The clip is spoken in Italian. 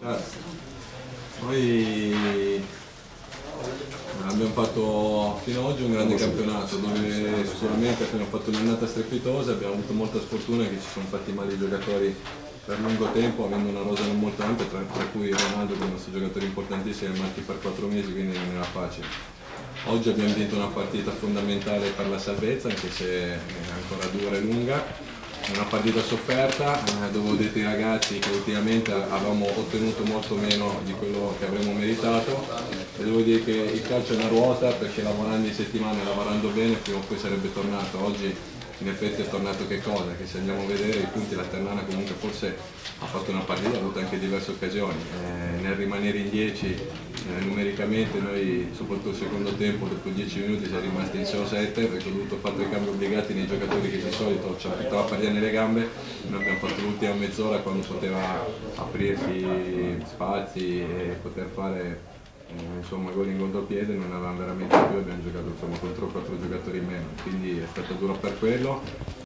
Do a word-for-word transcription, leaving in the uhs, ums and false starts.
Eh, noi abbiamo fatto fino ad oggi un grande campionato dove sicuramente abbiamo fatto un'annata strepitosa, abbiamo avuto molta sfortuna che ci sono fatti male i giocatori per lungo tempo, avendo una rosa non molto ampia, tra, tra cui Ronaldo, che è il nostro giocatore importantissimo, è rimasto per quattro mesi, quindi non era facile. Oggi abbiamo vinto una partita fondamentale per la salvezza, anche se è ancora dura e lunga. È una partita sofferta, eh, dove ho detto ai ragazzi che ultimamente avevamo ottenuto molto meno di quello che avremmo meritato, e devo dire che il calcio è una ruota, perché lavorando in settimana e lavorando bene prima o poi sarebbe tornato. Oggi in effetti è tornato che cosa? Che se andiamo a vedere i punti, la Ternana comunque forse ha fatto una partita, ha avuto anche diverse occasioni, eh, nel rimanere in dieci eh, numericamente noi, soprattutto il secondo tempo, dopo dieci minuti siamo rimasti in sei o sette, perché ho dovuto fare i cambi obbligati nei giocatori che di solito c'hanno tutta la partita nelle gambe. Noi abbiamo fatto l'ultima mezz'ora quando poteva aprirsi spazi e poter fare eh, insomma gol in contropiede, non avevamo veramente più, abbiamo giocato insomma, contro quattro giocatori in meno, quindi è stato duro per quello.